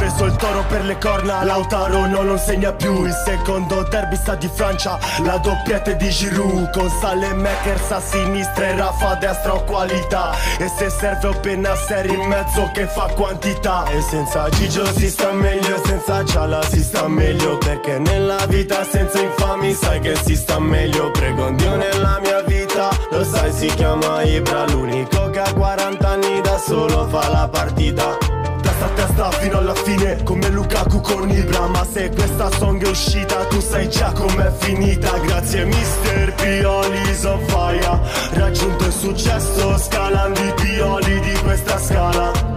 preso il toro per le corna, Lautaro non segna più. Il secondo derby sta di Francia, la doppietta di Giroud, con Saelemaekers a sinistra e Rafa a destra ho qualità. E se serve ho Bennacer in mezzo che fa quantità. E senza Gigio si sta meglio, senza Ciala si sta meglio, perché nella vita senza infami sai che si sta meglio. Prego Dio nella mia vita, lo sai si chiama Ibra, l'unico che a 40 anni da solo fa la partita. Testa a testa fino alla fine, come Lukaku con Ibra. Ma se questa song è uscita tu sai già com'è finita. Grazie Mister Pioli, so fire, raggiunto il successo scalando i pioli di questa scala.